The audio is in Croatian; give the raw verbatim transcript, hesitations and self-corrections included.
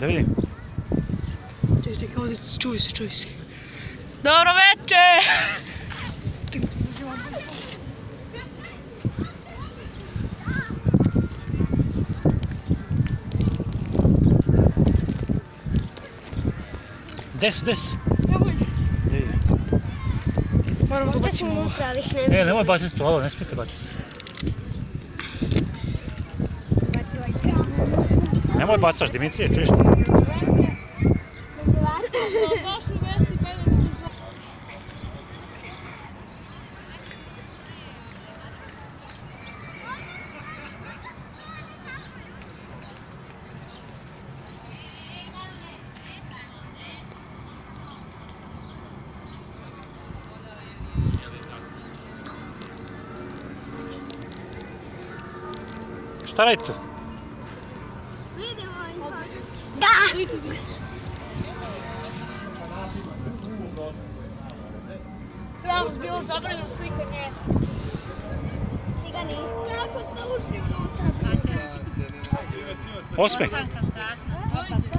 Da vidim. Čekaj, čekaj, ovdje čuj se, čuj se. Dobro večer! Gdje su, gdje su? Moramo da bacimo ovo. E, nemoj baciti to, ovo, ne smijete baciti. Nemoj bacaš, Dimitrije, čuješ? Šta radite tu? Da! Sram su bilo zabranjeno slikanje. Slikanje. Kako se uši unutra? Osmeh? Strašno.